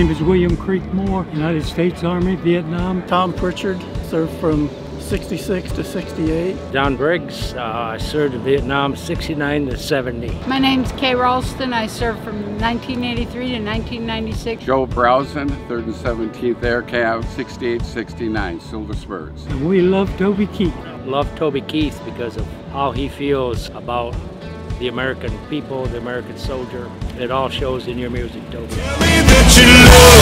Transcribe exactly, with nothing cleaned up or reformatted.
name is William Creekmore, United States Army, Vietnam. Tom Pritchard, served from sixty-six to sixty-eight. John Briggs, uh, I served in Vietnam sixty-nine to seventy. My name's Kay Ralston. I served from nineteen eighty-three to nineteen ninety-six. Joe Browson, third and seventeenth Air Cav, sixty-eight sixty-nine, Silver Spurs. And we love Toby Keith. Love Toby Keith because of how he feels about the American people, the American soldier. It all shows in your music, Toby.